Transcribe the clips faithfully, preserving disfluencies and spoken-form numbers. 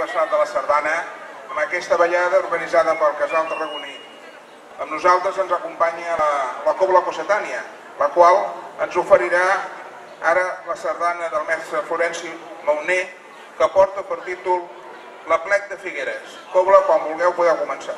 aniversari de la Sardana amb aquesta ballada organitzada pel Casal Tarragoní. Amb nosaltres ens acompanya la, la Cobla Cossetània, la qual ens oferirà ara la sardana del mestre Florenci Mauner, que porta per títol L'Aplec de Figueres. Cobla, quan vulgueu podeu començar.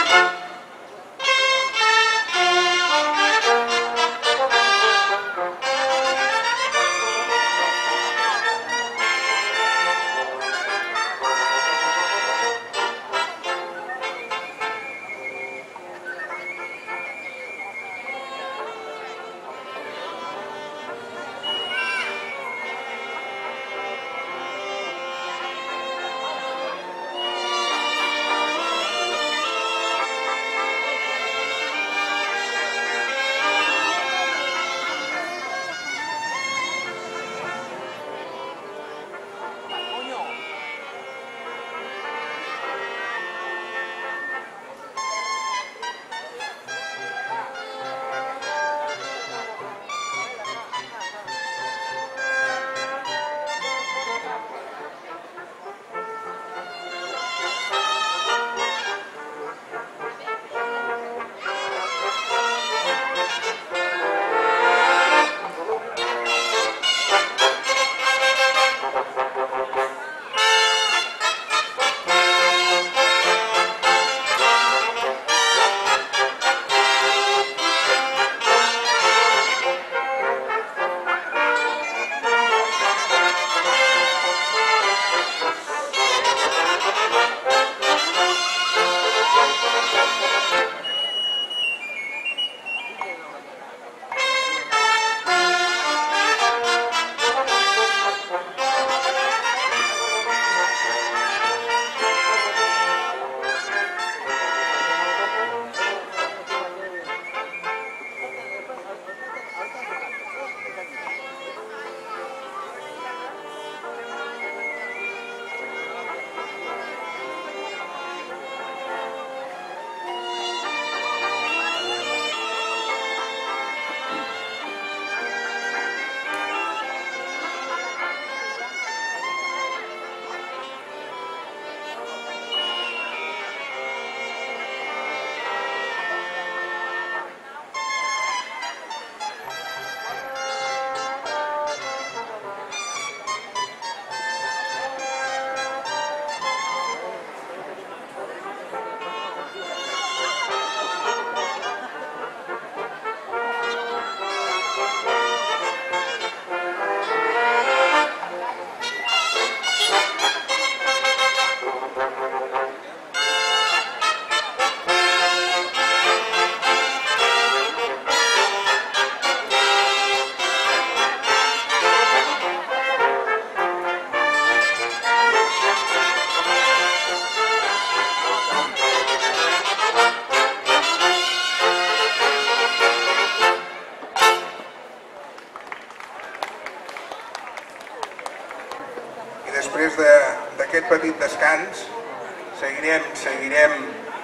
després d'aquest petit descans seguirem, seguirem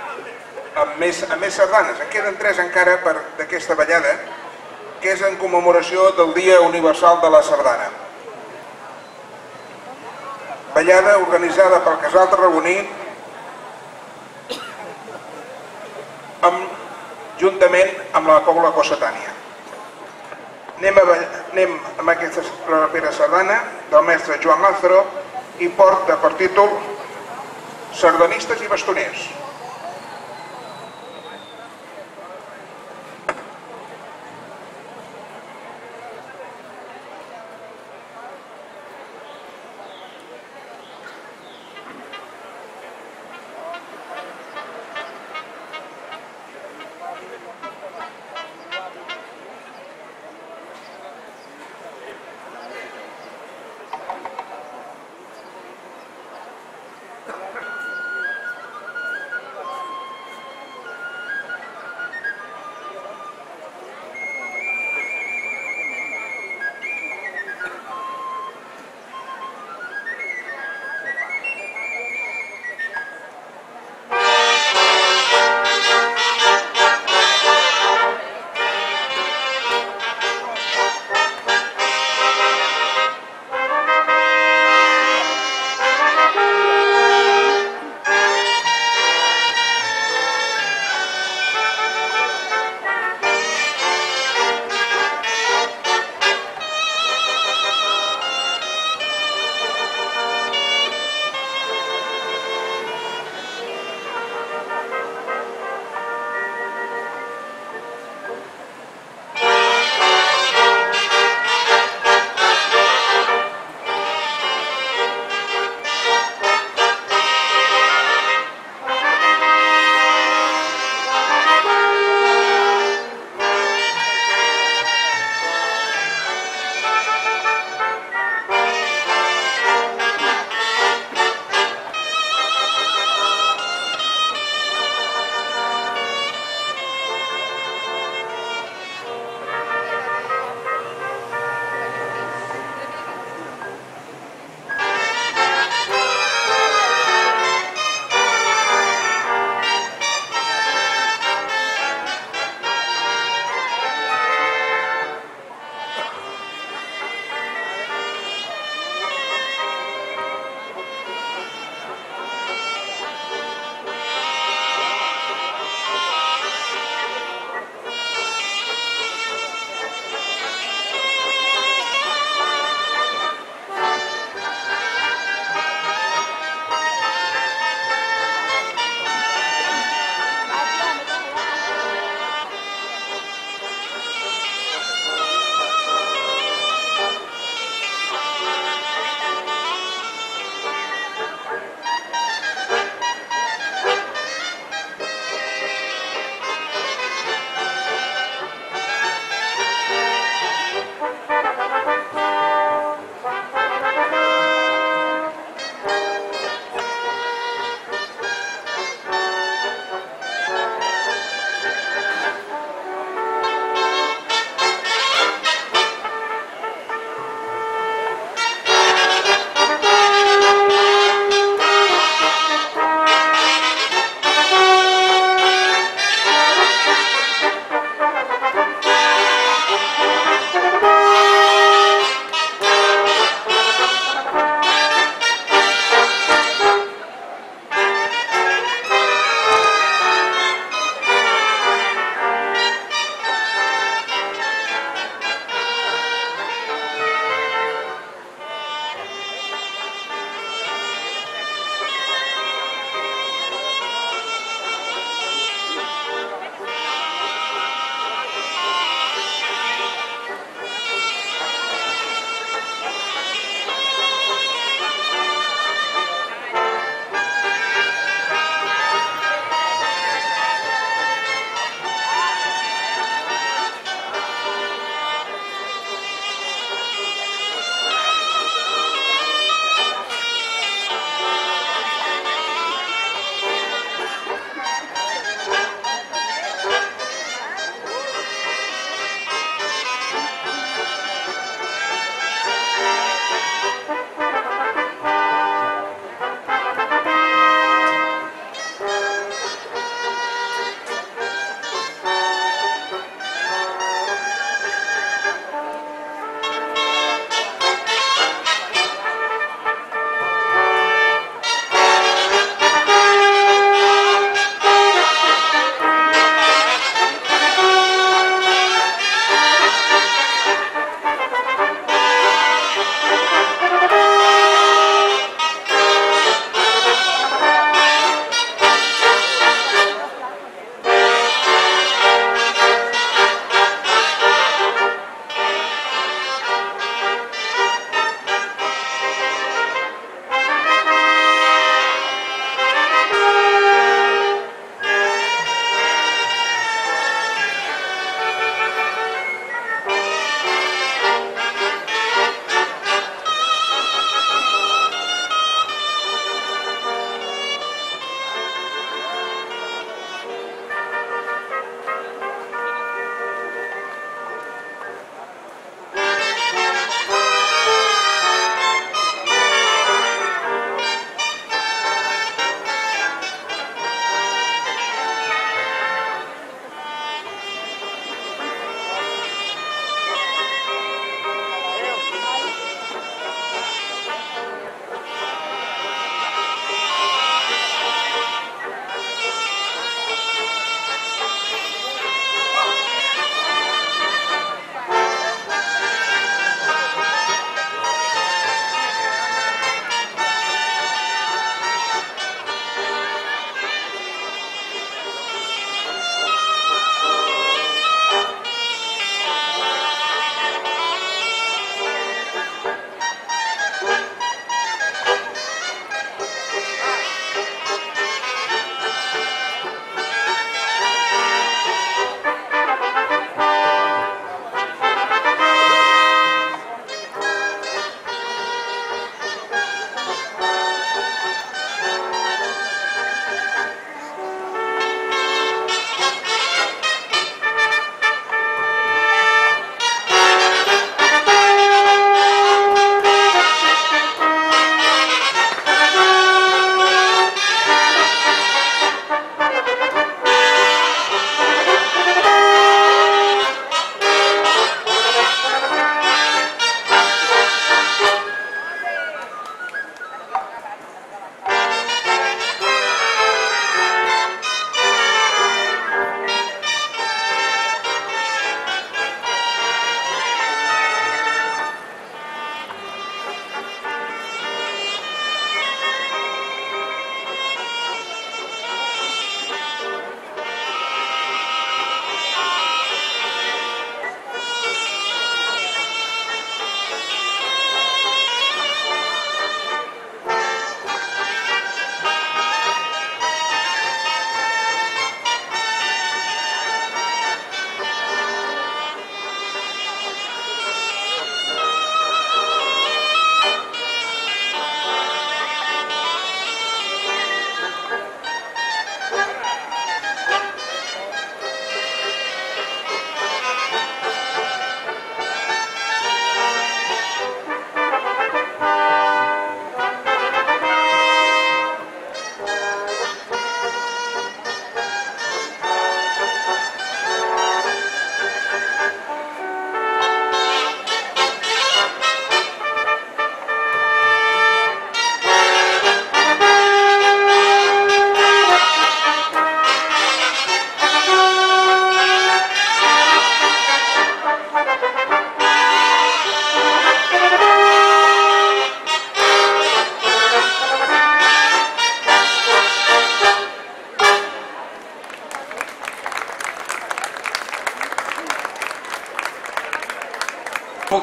amb més, amb més sardanes. En queden tres encara d'aquesta ballada, que és en commemoració del Dia Universal de la Sardana. Ballada organitzada pel Casal Tarragoní amb, juntament amb la Cobla Cossetània. Anem, a, anem amb aquesta propera sardana del mestre Joan Lázaro i porta per títol Sardanistes i bastoners.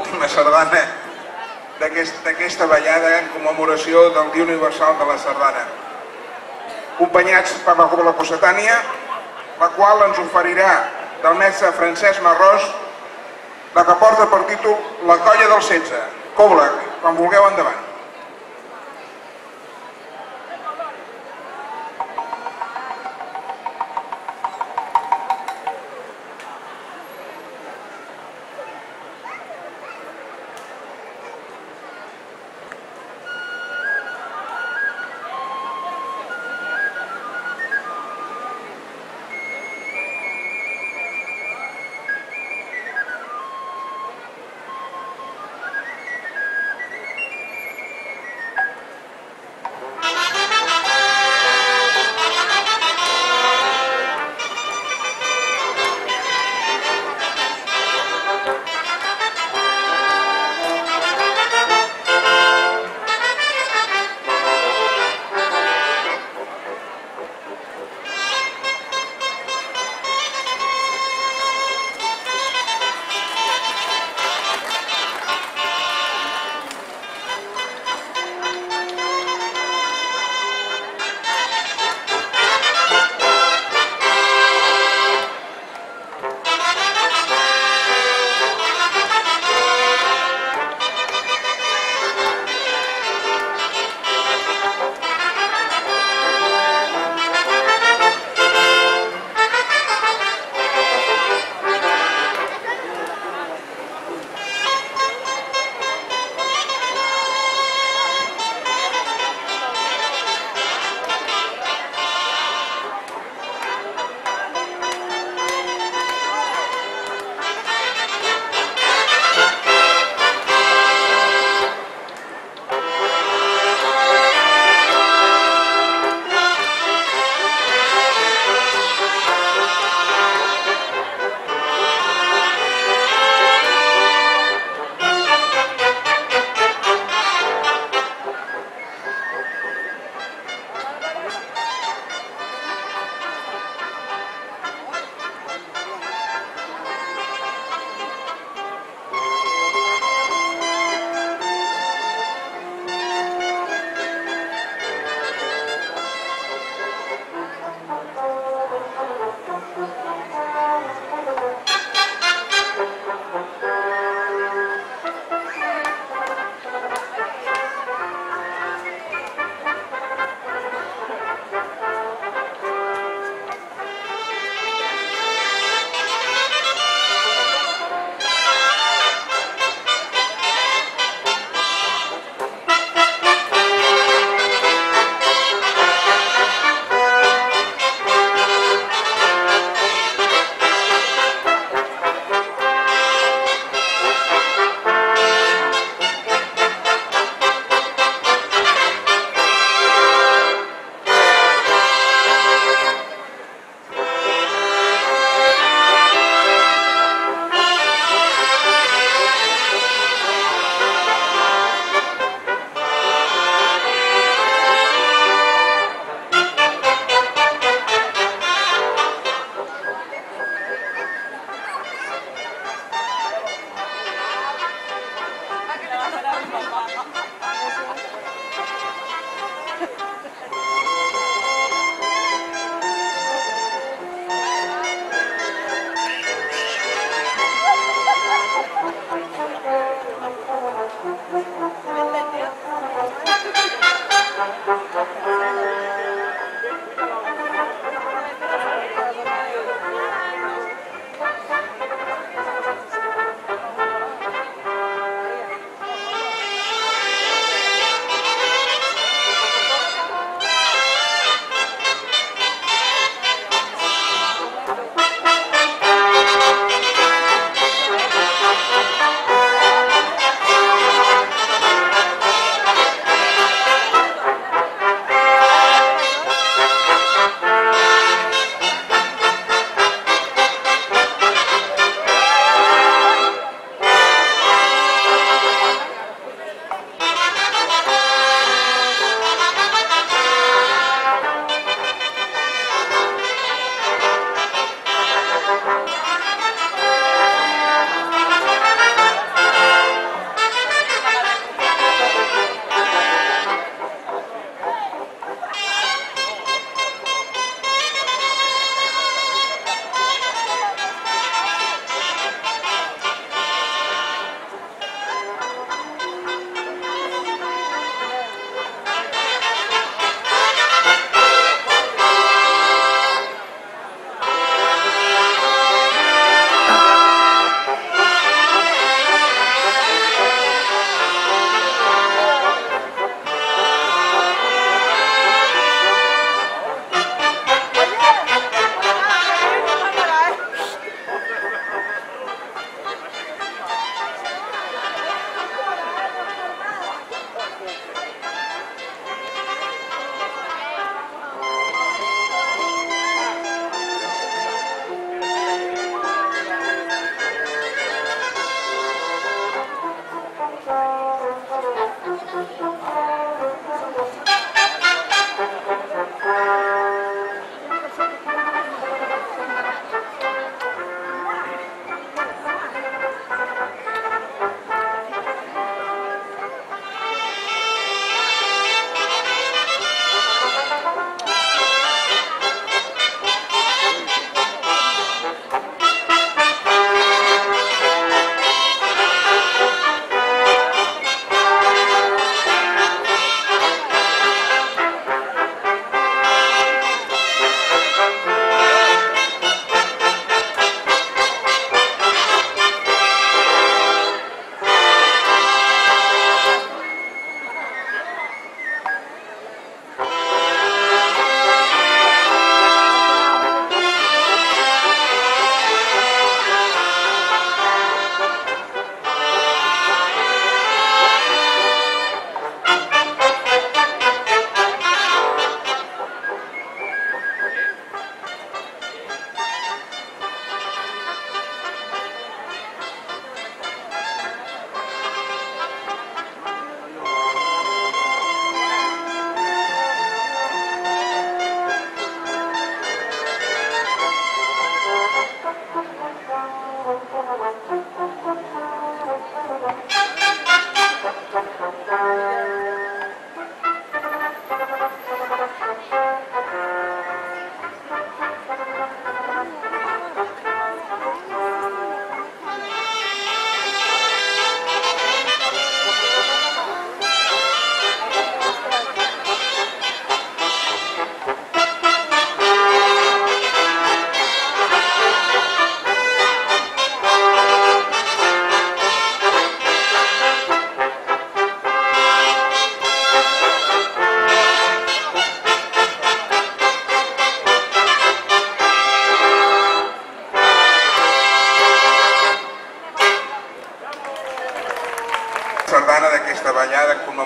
l'última sardana d'aquesta ballada en commemoració del Dia Universal de la Sardana, acompanyats per la Cobla Cossetània, la qual ens oferirà del mestre Francesc Marrós, la que porta per títol La colla del setze. Cobla, quan vulgueu, endavant.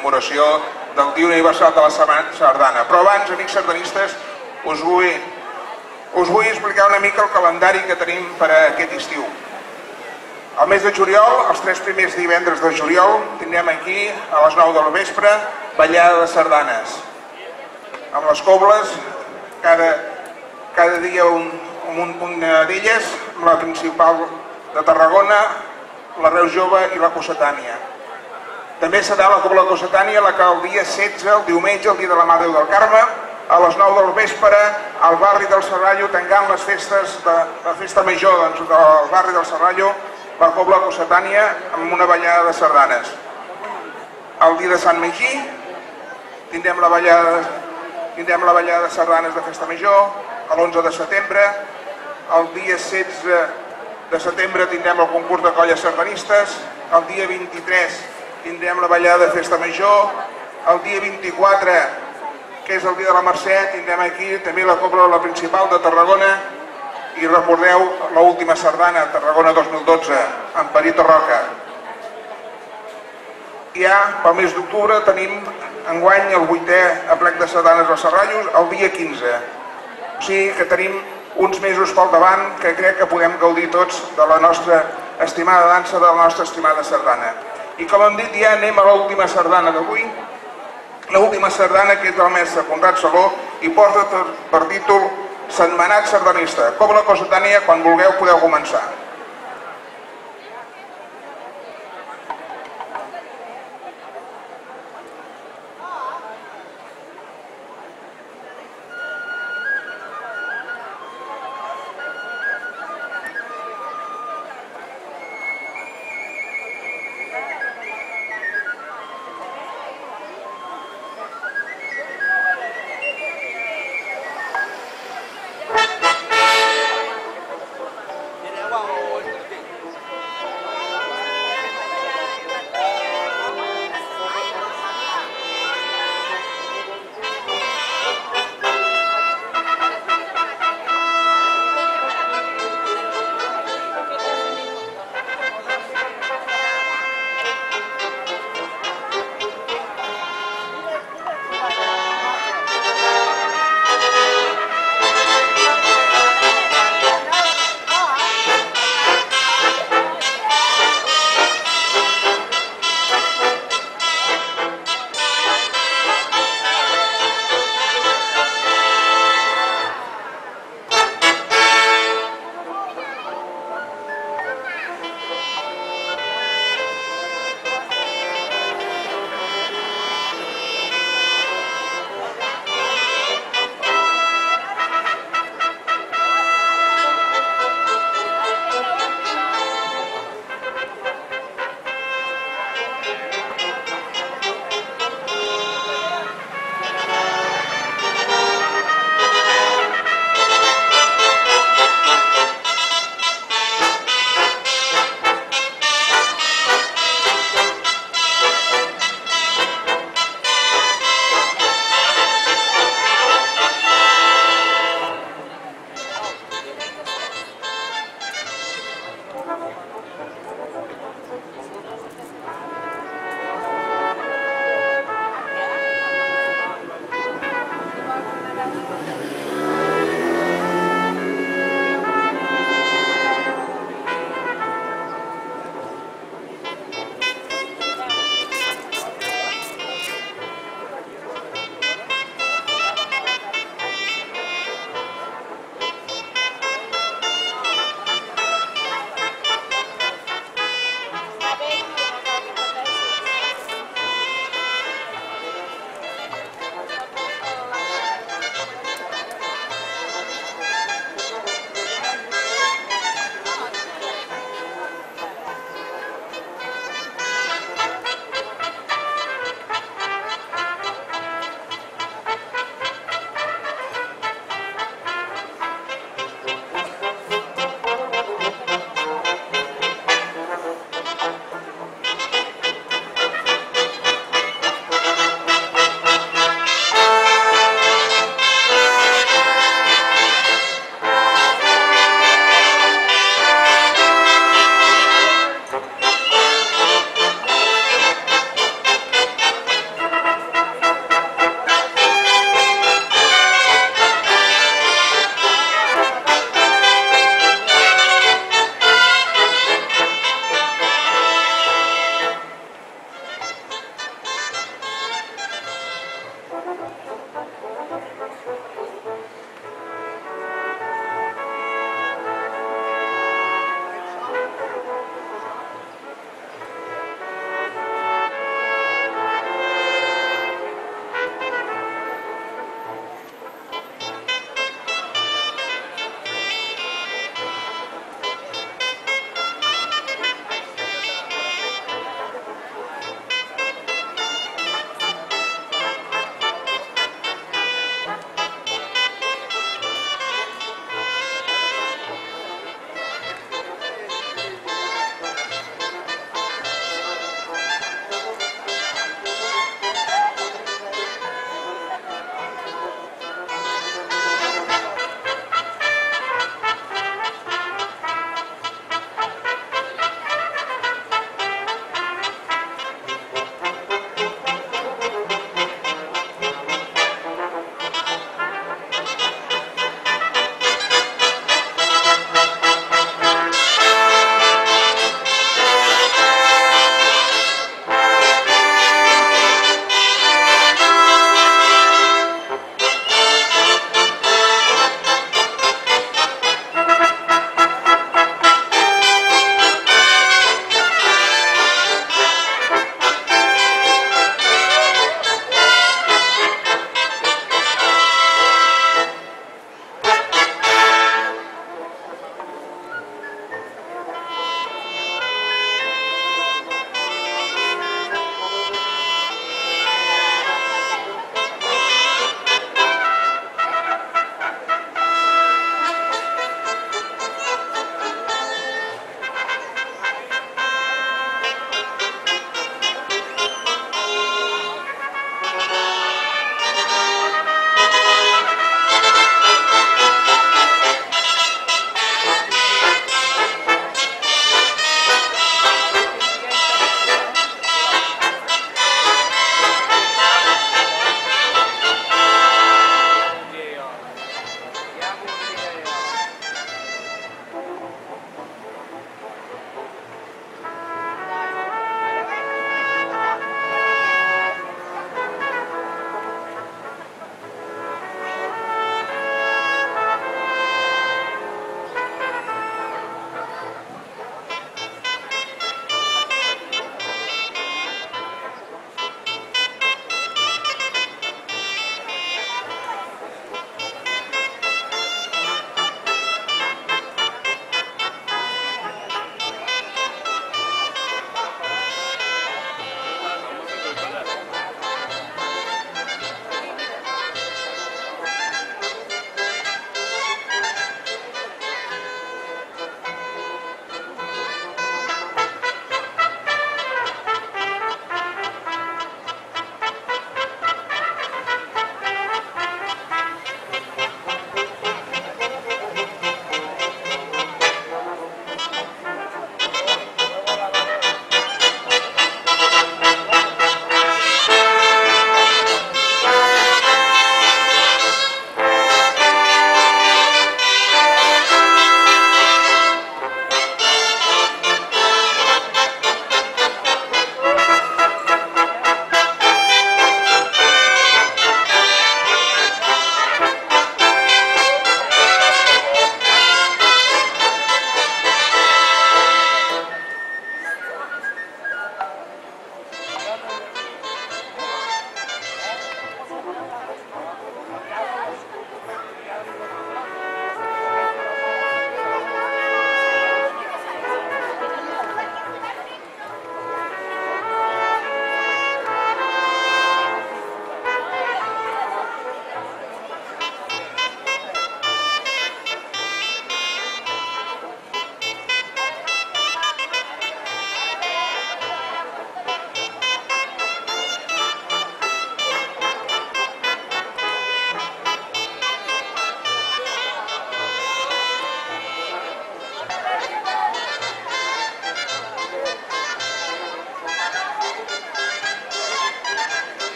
commemoració del Dia Universal de la Sardana. Però abans, amics sardanistes, us vull, us vull explicar una mica el calendari que tenim per a aquest estiu. Al mes de juliol, els tres primers divendres de juliol, tindrem aquí, a les nou del vespre, ballada de sardanes. Amb les cobles, cada, cada dia un, un, una d'elles, la principal de Tarragona, la Reus Jove i la Cossetània. També serà la Cobla Cossetània la que el dia setze, el diumenge, el dia de la Mare de Déu del Carme, a les nou del vespre, al barri del Serrallo, tancant les festes de la festa major doncs, del barri del Serrallo, la Cobla Cossetània amb una ballada de sardanes. El dia de Sant Magí tindrem la ballada, tindrem la ballada de sardanes de festa major, l'onze de setembre, el dia setze de setembre tindrem el concurs de colles sardanistes, el dia vint-i-tres tindrem la ballada de festa major, el dia vint-i-quatre, que és el dia de la Mercè, tindrem aquí també la cobla la principal de Tarragona i recordeu l'última sardana, Tarragona dos mil dotze, amb Perito Roca. Ja pel mes d'octubre tenim enguany el vuitè aplec de sardanes als Serrallos el dia quinze. O sigui que tenim uns mesos pel davant que crec que podem gaudir tots de la nostra estimada dansa, de la nostra estimada sardana. I com hem dit, ja anem a l'última sardana d'avui, l'última sardana que és del mestre Conrad Saló i porta per títol Setmanat sardanista. Cobla Cossetània, quan vulgueu podeu començar. Wow.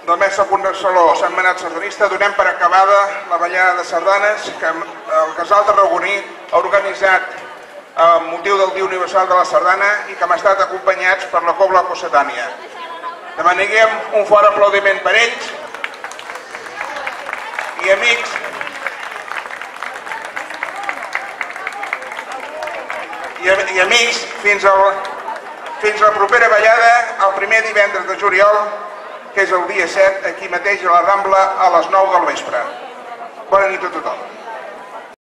del Mestre Secundari Saló Sant Manat Sardanista donem per acabada la ballada de sardanes que el Casal Tarragoní ha organitzat amb motiu del Dia Universal de la Sardana i que hem estat acompanyats per la Cobla Cossetània. Demanem un fort aplaudiment per ells i amics i amics fins a la propera ballada el primer divendres de juliol, que és el dia set, aquí mateix a la Rambla a les nou del vespre. Bona nit a tothom.